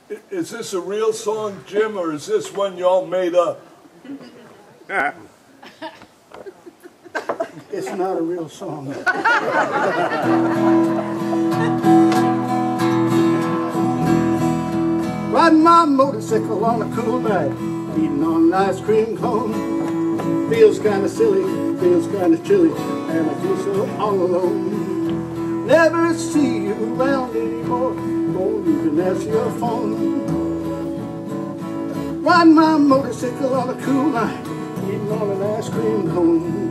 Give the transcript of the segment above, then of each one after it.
Is this a real song, Jim, or is this one y'all made up? It's not a real song. Riding my motorcycle on a cool night, eating on an ice cream cone. Feels kind of silly, feels kind of chilly, and I feel so all alone. Never see you around anymore, or you can answer your phone. Riding my motorcycle on a cool night, eating on an ice cream cone.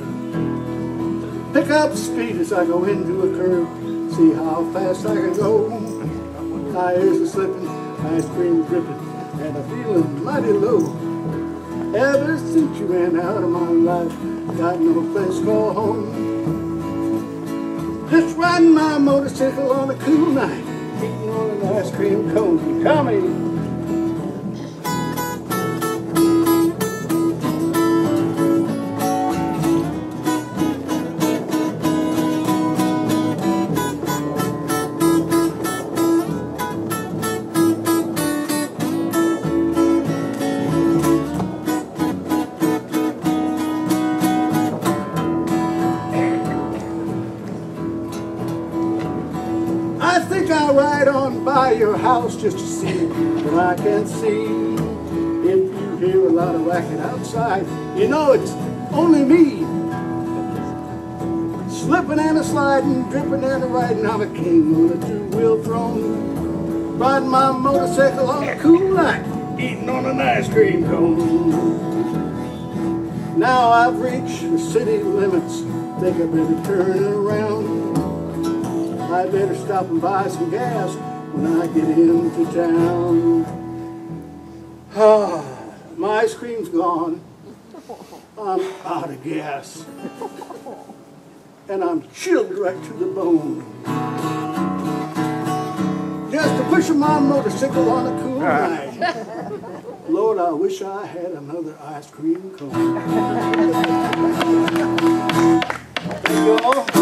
Pick up the speed as I go into a curve, see how fast I can go. Tires are slipping, ice cream dripping, and I'm feeling mighty low. Ever since you ran out of my life, got no place to call home. Just riding my motorcycle on a cool night, eating on an ice cream cone. Coming. I think I'll ride on by your house just to see what I can see. If you hear a lot of racket outside, you know it's only me. Slipping and a sliding, dripping and a riding, I'm a king on a two-wheel throne. Riding my motorcycle on a cool night, eating on an ice cream cone. Now I've reached the city limits, think I better turn around. I better stop and buy some gas when I get into town. Ah, my ice cream's gone. I'm out of gas. And I'm chilled right to the bone. Just a pushing my motorcycle on a cool night. Lord, I wish I had another ice cream cone. Thank you all.